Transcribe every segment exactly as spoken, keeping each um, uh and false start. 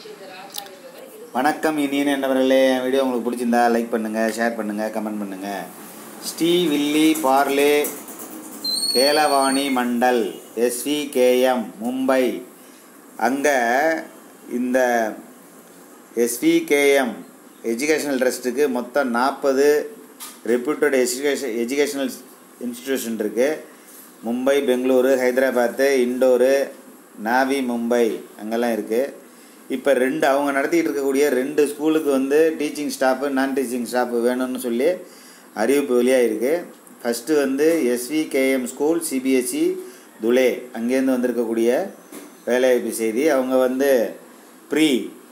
வணக்கம் இனிய நண்பர்களே, வீடியோ உங்களுக்கு பிடிச்சிருந்தா லைக் பண்ணுங்கள், ஷேர் பண்ணுங்கள், கமெண்ட் பண்ணுங்கள். ஸ்ரீ வில்லி பார்லே கேலவாணி மண்டல் எஸ்விகேஎம் மும்பை. அங்கே இந்த எஸ்விகேஎம் எஜுகேஷனல் ட்ரஸ்ட்டுக்கு மொத்தம் நாற்பது ரெப்யூட்டட் எஜுகேஷன் எஜுகேஷனல் இன்ஸ்டிடியூஷன் இருக்குது. மும்பை, பெங்களூரு, ஹைதராபாத்து, இண்டோரு, நாவி மும்பை அங்கெல்லாம் இருக்குது. இப்போ ரெண்டு அவங்க நடத்திக்கிட்டு இருக்கக்கூடிய ரெண்டு ஸ்கூலுக்கு வந்து டீச்சிங் ஸ்டாஃபு, நான் டீச்சிங் ஸ்டாஃபு வேணும்னு சொல்லி அறிவிப்பு வெளியாக இருக்குது. ஃபஸ்ட்டு வந்து எஸ்விகேஎம் ஸ்கூல் சிபிஎஸ்சி துலே, அங்கேருந்து வந்திருக்கக்கூடிய வேலைவாய்ப்பு செய்தி. அவங்க வந்து pre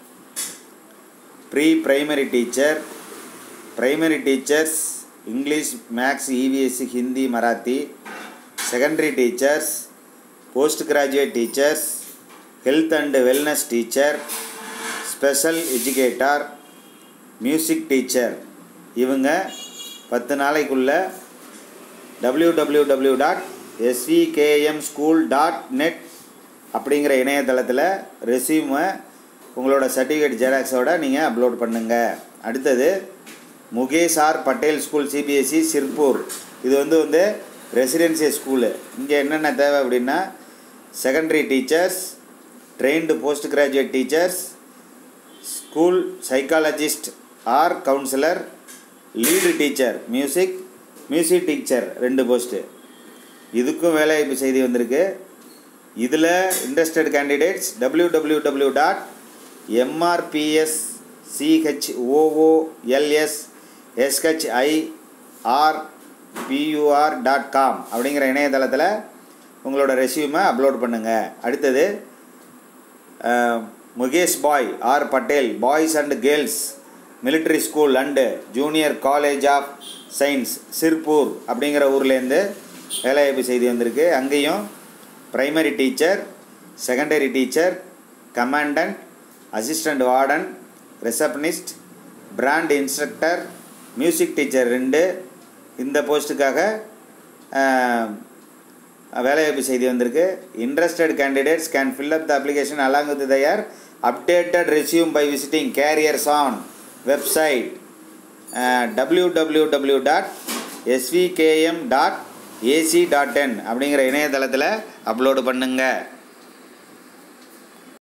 pre primary teacher, primary teachers English, maths, EVS, Hindi, Marathi. Secondary teachers, post graduate teachers, health and wellness teacher, special educator, music teacher. இவங்க பத்து நாளைக்குள்ளே W W W dot SVKM school dot net அப்படிங்கிற இணையதளத்தில் ரெஸ்யூமை உங்களோட சர்டிஃபிகேட் ஜெராக்ஸோடு நீங்கள் upload பண்ணுங்கள். அடுத்தது Mukesh R Patel school CBSE Shirpur. இது வந்து வந்து ரெசிடென்சியல் ஸ்கூலு. இங்கே என்னென்ன தேவை அப்படின்னா secondary teachers, trained post graduate teachers, school psychologist or counsellor, lead teacher music, music teacher ரெண்டு போஸ்ட்டு. இதுக்கும் வேலைவாய்ப்பு செய்தி வந்திருக்கு. இதில் interested candidates W W W dot MRPS CHOOLS SHIR PUR dot com அப்படிங்கிற இணையதளத்தில் உங்களோட ரெஸ்யூமை அப்லோட் பண்ணுங்கள். அடுத்தது Mukesh bhai R Patel boys and girls military school and junior college of science Shirpur அப்படிங்கிற ஊர்லேருந்து வேலைவாய்ப்பு செய்தி வந்திருக்கு. அங்கேயும் primary teacher, secondary teacher, commandant, assistant warden, receptionist, band instructor, music teacher ரெண்டு. இந்த போஸ்ட்டுக்காக வேலைவாய்ப்பு செய்தி வந்திருக்கு. Interested candidates can fill up the application along with their updated resume by visiting careers on website W W W dot SVKM dot AC dot in அப்படிங்கிற இணையதளத்தில் upload பண்ணுங்கள்.